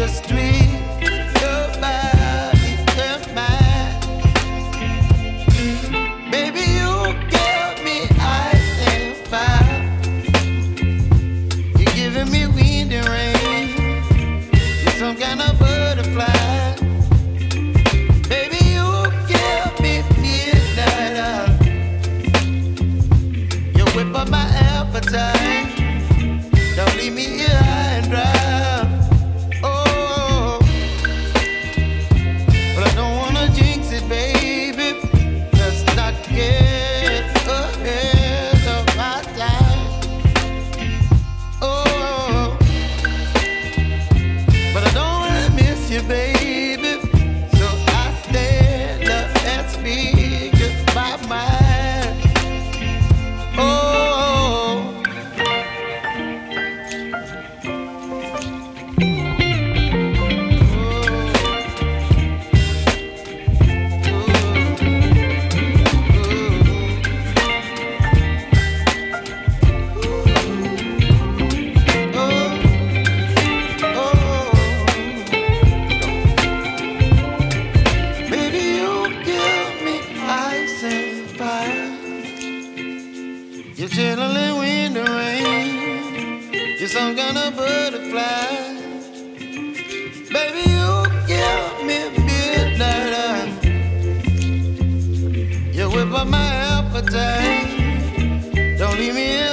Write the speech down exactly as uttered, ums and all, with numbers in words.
just tweet your body and mine. Baby, you give me ice and fire. You're giving me wind and rain. You're some kind of butterfly. Baby, you give me midnight. You whip up my appetite. Don't leave me here high and dry. Oh, but I don't wanna jinx it, baby. Let's not get ahead of my time. Oh, but I don't wanna miss you, baby. So I stand up and speak just my mind. Oh. You're chilling wind and rain. You're some kind of butterfly. Baby, you give me midnight. You whip up my appetite. Don't leave me alone.